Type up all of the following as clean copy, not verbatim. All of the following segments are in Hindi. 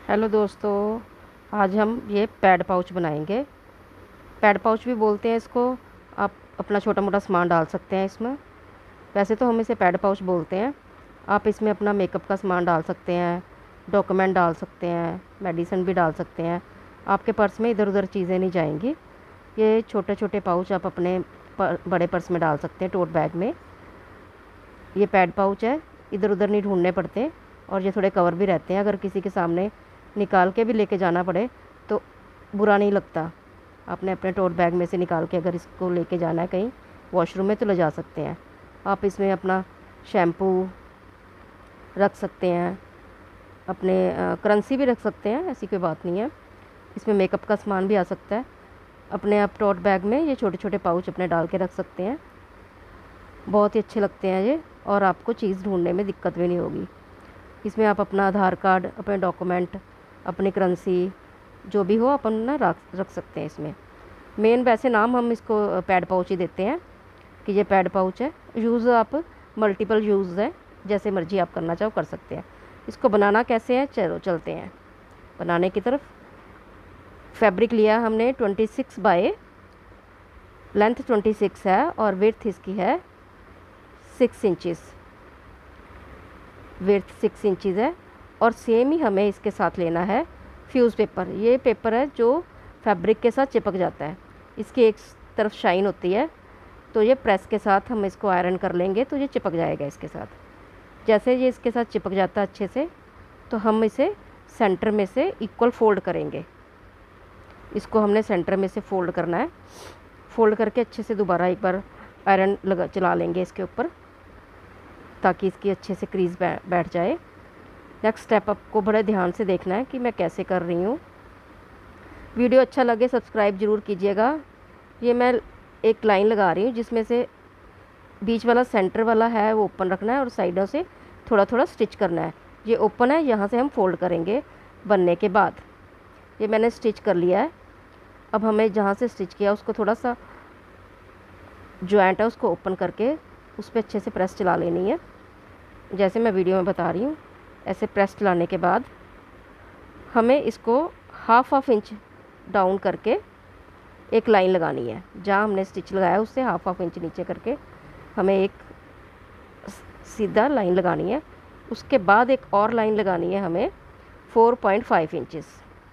हेलो दोस्तों, आज हम ये पैड पाउच बनाएंगे। पैड पाउच भी बोलते हैं इसको। आप अपना छोटा मोटा सामान डाल सकते हैं इसमें। वैसे तो हम इसे पैड पाउच बोलते हैं। आप इसमें अपना मेकअप का सामान डाल सकते हैं, डॉक्यूमेंट डाल सकते हैं, मेडिसिन भी डाल सकते हैं। आपके पर्स में इधर उधर चीज़ें नहीं जाएंगी। ये छोटे छोटे पाउच आप अपने बड़े पर्स में डाल सकते हैं, टोट बैग में। ये पैड पाउच है, इधर उधर नहीं ढूंढने पड़ते और ये थोड़े कवर भी रहते हैं। अगर किसी के सामने निकाल के भी लेके जाना पड़े तो बुरा नहीं लगता। आपने अपने टोट बैग में से निकाल के अगर इसको लेके जाना है कहीं वॉशरूम में तो ले जा सकते हैं। आप इसमें अपना शैम्पू रख सकते हैं, अपने करेंसी भी रख सकते हैं, ऐसी कोई बात नहीं है। इसमें मेकअप का सामान भी आ सकता है। अपने आप टोट बैग में ये छोटे छोटे पाउच अपने डाल के रख सकते हैं। बहुत ही अच्छे लगते हैं ये, और आपको चीज़ ढूंढने में दिक्कत भी नहीं होगी। इसमें आप अपना आधार कार्ड, अपने डॉक्यूमेंट, अपनी करेंसी जो भी हो अपन ना रख सकते हैं इसमें। मेन वैसे नाम हम इसको पैड पाउच ही देते हैं कि ये पैड पाउच है। यूज़ आप मल्टीपल यूज़ है, जैसे मर्जी आप करना चाहो कर सकते हैं। इसको बनाना कैसे है, चलो चलते हैं बनाने की तरफ। फैब्रिक लिया हमने 26 बाय, लेंथ 26 है और विड्थ इसकी है 6 इंचज़। विड्थ 6 इंचज़ है। और सेम ही हमें इसके साथ लेना है फ्यूज़ पेपर। ये पेपर है जो फैब्रिक के साथ चिपक जाता है। इसकी एक तरफ शाइन होती है, तो ये प्रेस के साथ हम इसको आयरन कर लेंगे तो ये चिपक जाएगा इसके साथ। जैसे ये इसके साथ चिपक जाता है अच्छे से, तो हम इसे सेंटर में से इक्वल फोल्ड करेंगे। इसको हमने सेंटर में से फोल्ड करना है। फोल्ड करके अच्छे से दोबारा एक बार आयरन चला लेंगे इसके ऊपर, ताकि इसकी अच्छे से क्रीज बैठ जाए। नेक्स्ट स्टेप आपको बड़े ध्यान से देखना है कि मैं कैसे कर रही हूँ। वीडियो अच्छा लगे सब्सक्राइब ज़रूर कीजिएगा। ये मैं एक लाइन लगा रही हूँ जिसमें से बीच वाला सेंटर वाला है वो ओपन रखना है और साइडों से थोड़ा थोड़ा स्टिच करना है। ये ओपन है, यहाँ से हम फोल्ड करेंगे बनने के बाद। ये मैंने स्टिच कर लिया है। अब हमें जहाँ से स्टिच किया उसको थोड़ा सा जॉइंट है उसको ओपन करके उस पर अच्छे से प्रेस चला लेनी है, जैसे मैं वीडियो में बता रही हूँ। ऐसे प्रेस चलाने के बाद हमें इसको हाफ इंच डाउन करके एक लाइन लगानी है। जहाँ हमने स्टिच लगाया उससे हाफ इंच नीचे करके हमें एक सीधा लाइन लगानी है। उसके बाद एक और लाइन लगानी है हमें 4.5 इंचज़,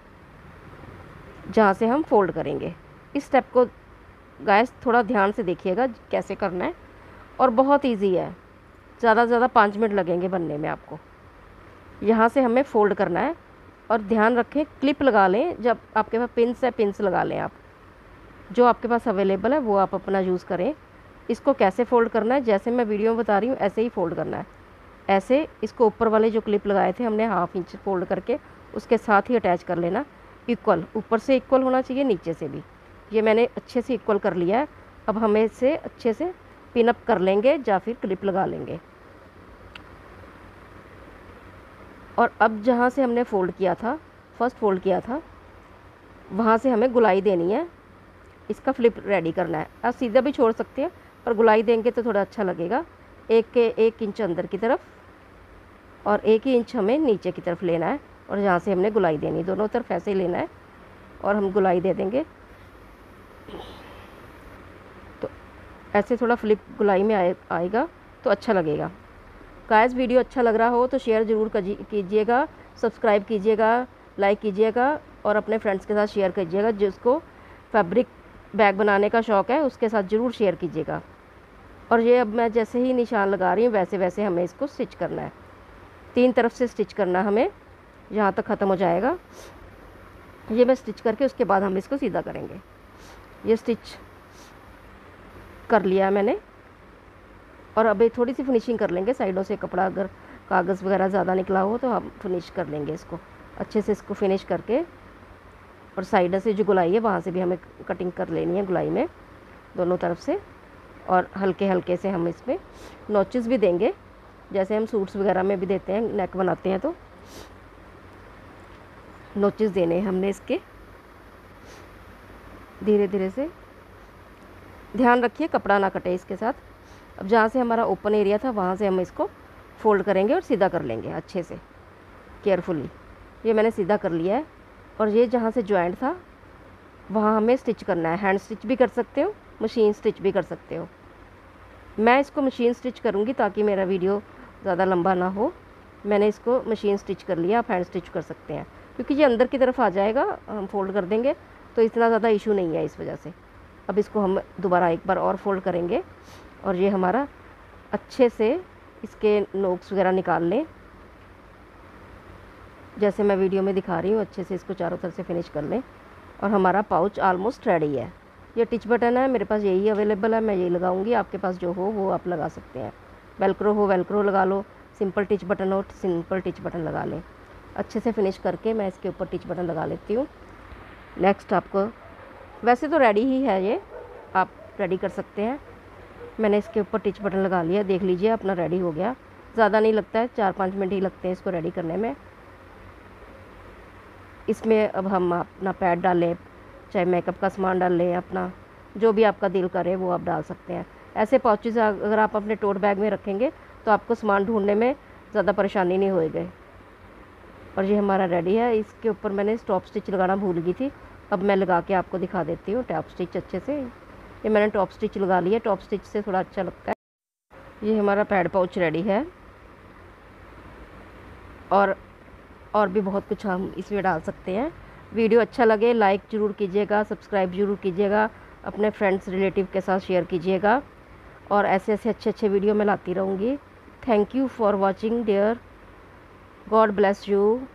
जहाँ से हम फोल्ड करेंगे। इस स्टेप को गाइस थोड़ा ध्यान से देखिएगा कैसे करना है, और बहुत इजी है। ज़्यादा से ज़्यादा 5 मिनट लगेंगे बनने में आपको। यहाँ से हमें फ़ोल्ड करना है, और ध्यान रखें क्लिप लगा लें। जब आपके पास पिंस है पिंस लगा लें आप, जो आपके पास अवेलेबल है वो आप अपना यूज़ करें। इसको कैसे फ़ोल्ड करना है, जैसे मैं वीडियो में बता रही हूँ ऐसे ही फ़ोल्ड करना है। ऐसे इसको ऊपर वाले जो क्लिप लगाए थे हमने हाफ इंच फ़ोल्ड करके उसके साथ ही अटैच कर लेना। इक्वल, ऊपर से इक्वल होना चाहिए, नीचे से भी। ये मैंने अच्छे से इक्वल कर लिया है। अब हमें इसे अच्छे से पिन अप कर लेंगे या फिर क्लिप लगा लेंगे। और अब जहाँ से हमने फ़ोल्ड किया था, फर्स्ट फ़ोल्ड किया था, वहाँ से हमें गुलाई देनी है। इसका फ्लिप रेडी करना है। आप सीधा भी छोड़ सकते हैं, पर गुलाई देंगे तो थोड़ा अच्छा लगेगा। 1 इंच अंदर की तरफ और 1 ही इंच हमें नीचे की तरफ लेना है, और जहाँ से हमने गुलाई देनी, दोनों तरफ ऐसे ही लेना है और हम गुलाई दे देंगे। तो ऐसे थोड़ा फ्लिप गुलाई में आएगा तो अच्छा लगेगा। गाइस वीडियो अच्छा लग रहा हो तो शेयर ज़रूर कीजिएगा, सब्सक्राइब कीजिएगा, लाइक कीजिएगा, और अपने फ्रेंड्स के साथ शेयर कीजिएगा। जिसको फैब्रिक बैग बनाने का शौक़ है उसके साथ ज़रूर शेयर कीजिएगा। और ये अब मैं जैसे ही निशान लगा रही हूँ वैसे वैसे हमें इसको स्टिच करना है। 3 तरफ से स्टिच करना हमें, यहाँ तक ख़त्म हो जाएगा। ये मैं स्टिच करके उसके बाद हम इसको सीधा करेंगे। ये स्टिच कर लिया मैंने, और अब थोड़ी सी फिनिशिंग कर लेंगे साइडों से। कपड़ा अगर कागज़ वगैरह ज़्यादा निकला हो तो हम फिनिश कर लेंगे इसको अच्छे से। इसको फिनिश करके और साइड से जो गुलाई है वहाँ से भी हमें कटिंग कर लेनी है, गुलाई में दोनों तरफ से। और हल्के हल्के से हम इसमें नोचेस भी देंगे, जैसे हम सूट्स वगैरह में भी देते हैं, नेक बनाते हैं तो नोचेस देने हैं हमने इसके। धीरे धीरे से ध्यान रखिए कपड़ा ना कटे इसके साथ। अब जहाँ से हमारा ओपन एरिया था वहाँ से हम इसको फोल्ड करेंगे और सीधा कर लेंगे अच्छे से, केयरफुली। ये मैंने सीधा कर लिया है। और ये जहाँ से जॉइंट था वहाँ हमें स्टिच करना है। हैंड स्टिच भी कर सकते हो, मशीन स्टिच भी कर सकते हो। मैं इसको मशीन स्टिच करूँगी ताकि मेरा वीडियो ज़्यादा लंबा ना हो। मैंने इसको मशीन स्टिच कर लिया, आप हैंड स्टिच कर सकते हैं क्योंकि ये अंदर की तरफ आ जाएगा, हम फोल्ड कर देंगे तो इतना ज़्यादा इशू नहीं है इस वजह से। अब इसको हम दोबारा एक बार और फोल्ड करेंगे और ये हमारा अच्छे से इसके नोक्स वगैरह निकाल लें, जैसे मैं वीडियो में दिखा रही हूँ। अच्छे से इसको चारों तरफ से फिनिश कर लें और हमारा पाउच ऑलमोस्ट रेडी है। ये टिच बटन है, मेरे पास यही अवेलेबल है, मैं यही लगाऊंगी। आपके पास जो हो वो आप लगा सकते हैं। वेलक्रो हो वेलक्रो लगा लो, सिंपल टिच बटन हो सिंपल टिच बटन लगा लें। अच्छे से फिनिश करके मैं इसके ऊपर टिच बटन लगा लेती हूँ। नेक्स्ट आपको, वैसे तो रेडी ही है ये, आप रेडी कर सकते हैं। मैंने इसके ऊपर टिच बटन लगा लिया, देख लीजिए अपना रेडी हो गया। ज़्यादा नहीं लगता है, 4-5 मिनट ही लगते हैं इसको रेडी करने में। इसमें अब हम अपना पैड डालें, चाहे मेकअप का सामान डाल लें, अपना जो भी आपका दिल करे वो आप डाल सकते हैं। ऐसे पाउचेस अगर आप अपने टोट बैग में रखेंगे तो आपको सामान ढूंढने में ज़्यादा परेशानी नहीं होएगी। और ये हमारा रेडी है। इसके ऊपर मैंने टॉप स्टिच लगाना भूल गई थी, अब मैं लगा के आपको दिखा देती हूँ टॉप स्टिच अच्छे से। ये मैंने टॉप स्टिच लगा लिया, टॉप स्टिच से थोड़ा अच्छा लगता है। ये हमारा पैड पाउच रेडी है और भी बहुत कुछ हम इसमें डाल सकते हैं। वीडियो अच्छा लगे लाइक ज़रूर कीजिएगा, सब्सक्राइब ज़रूर कीजिएगा, अपने फ्रेंड्स रिलेटिव के साथ शेयर कीजिएगा और ऐसे ऐसे अच्छे वीडियो मैं लाती रहूँगी। Thank you for watching dear, God bless you.